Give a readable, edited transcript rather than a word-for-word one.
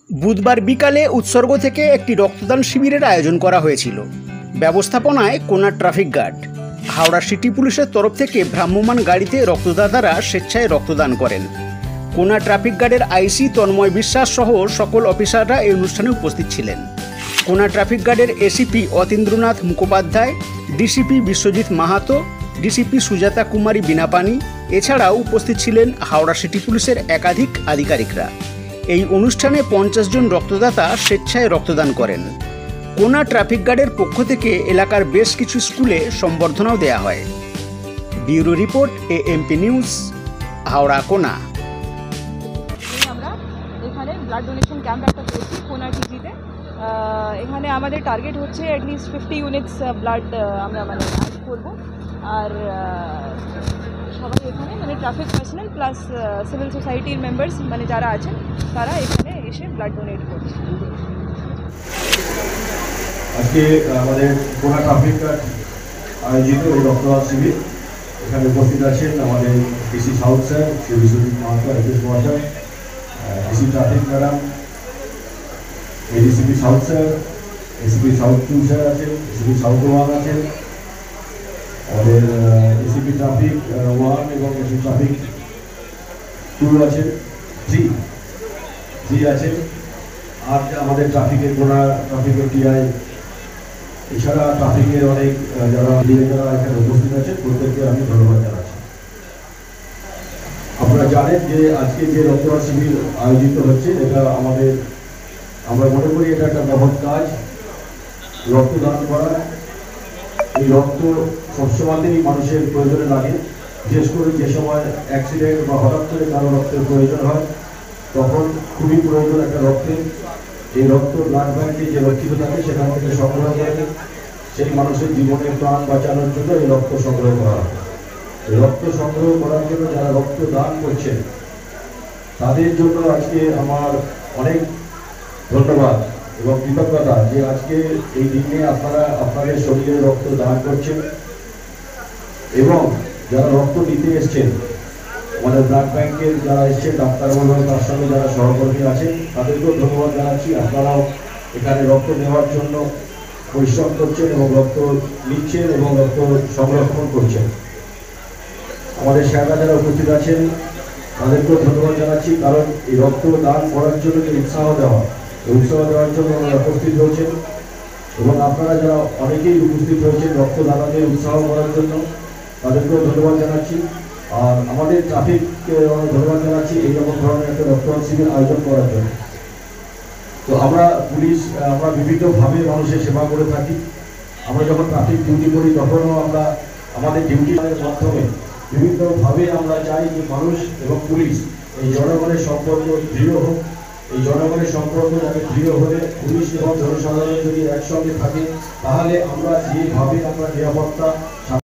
বুধবার বিকালে উৎসর্গ থেকে একটি রক্তদান শিবিরের আয়োজন করা হয়েছিল। ব্যবস্থাপনায় কোনা ট্রাফিক গার্ড। হাওড়া সিটি পুলিশের তরফ থেকে ভ্রাম্যমাণ গাড়িতে রক্তদাতারা স্বেচ্ছায় রক্তদান করেন। কোনা ট্রাফিক গার্ডের আইসি তন্ময় বিশ্বাস সহ সকল অফিসাররা এই অনুষ্ঠানে উপস্থিত ছিলেন। কোনা ট্রাফিক গার্ডের ACP Atindranath Mukhopadhyay, DCP Biswajit Mahato, DCP Sujata Kumari Binapani, এছাড়াও উপস্থিত ছিলেন হাওড়া সিটি পুলিশের একাধিক আধিকারিকরা। এই অনুষ্ঠানে 50 জন রক্তদাতা স্বেচ্ছায় রক্তদান করেন। কোনা ট্রাফিক গার্ডের পক্ষ থেকে এলাকার বেশ কিছু স্কুলে সম্বর্ধনাও দেওয়া হয়। Bureau report, AMP news, Howrah. Kona আমরা এখানে ব্লাড ডোনেশন ক্যাম্প একটা করছি কোনা টিজিতে। এখানে আমাদের টার্গেট হচ্ছে অ্যাটলিস্ট 50 ইউনিটস ব্লাড আমরা অ্যাড করবো। আর সবাই এখানে ট্রাফিক পার্সোনাল প্লাস সিভিল সোসাইটির মেম্বার্স যারা আছেন তারা এখানে এসে ব্লাড ডোনেট করছে। আজকে আমাদের কোনা ট্রাফিক গার্ড আয়োজিত এই রক্তদান শিবির, এখানে উপস্থিত আছেন আমাদের DC south sir, Shri Biswajit Mahato IPS মহাশয়, DC traffic madam, ADCP south sir, ACP south 2 sir আছেন, এসিপি সাউথ 1 আছেন, আমাদের এসিপি ট্রাফিক 1 এবং এসিপি ট্রাফিক 2 আছেন, 3 আছেন, আর আমাদের ট্রাফিকের কোনা ট্রাফিকের টিআই, এছাড়া ট্রাফিকের অনেক যারা এখানে উপস্থিত আছেন প্রত্যেককে আমি ধন্যবাদ জানাচ্ছি। আপনারা জানেন যে আজকে যে রক্তদান শিবির আয়োজিত হচ্ছে, এটা আমরা মনে করি এটা একটা মহৎ কাজ। রক্তদান করা, এই রক্ত সবসময়তেই মানুষের প্রয়োজনে লাগে, বিশেষ করে যে সময় অ্যাক্সিডেন্ট বা হঠাৎ করে কারো রক্তের প্রয়োজন হয় তখন খুবই প্রয়োজন একটা রক্তের। এই রক্ত ব্লাড ব্যাঙ্কে যে রক্ষিত থাকে সেখান থেকে সংগ্রহ করে সেই মানুষের জীবনের প্রাণ বাঁচানোর জন্য এই রক্ত সংগ্রহ করা হয়। এই রক্ত সংগ্রহ করার জন্য যারা রক্ত দান করছেন তাদের জন্য আজকে আমার অনেক ধন্যবাদ এবং কৃতজ্ঞতা যে আজকে এই দিনে আপনারা আপনাদের শরীরে রক্ত দান করছেন এবং যারা রক্ত নিতে এসছেন, আমাদের ব্লাড ব্যাংকের যারা এসছেন ডাক্তার বলবেন, তার সঙ্গে যারা সহকর্মী আছেন তাদেরকেও ধন্যবাদ জানাচ্ছি। আপনারাও এখানে রক্ত নেওয়ার জন্য পরিশ্রম করছেন এবং রক্ত নিচ্ছেন এবং রক্ত সংরক্ষণ করছেন। আমাদের স্যাররা যারা উপস্থিত আছেন তাদেরকেও ধন্যবাদ জানাচ্ছি, কারণ এই রক্ত দান করার জন্য যে উৎসাহ দেওয়ার জন্য ওনারা উপস্থিত হয়েছেন এবং আপনারা যারা অনেকেই উপস্থিত হয়েছেন রক্তদাতাদের উৎসাহ করার জন্য, তাদেরকেও ধন্যবাদ জানাচ্ছি। আর আমাদের ট্রাফিককে অনেক ধন্যবাদ জানাচ্ছি এইরকম ধরনের একটা রক্তদান শিবির আয়োজন করার জন্য। তো আমরা পুলিশ আমরা বিভিন্নভাবে মানুষের সেবা করে থাকি। আমরা যখন ট্রাফিক ডিউটি করি তখনও আমরা আমাদের ডিউটির মাধ্যমে বিভিন্নভাবে আমরা চাই যে মানুষ এবং পুলিশ এই জনগণের সম্পর্ক দৃঢ় হোক। এই জনগণের সম্পর্ক যাতে দৃঢ় হলে পুলিশ এবং জনসাধারণ যদি একসঙ্গে থাকে তাহলে আমরা যেভাবে আমরা নিরাপত্তা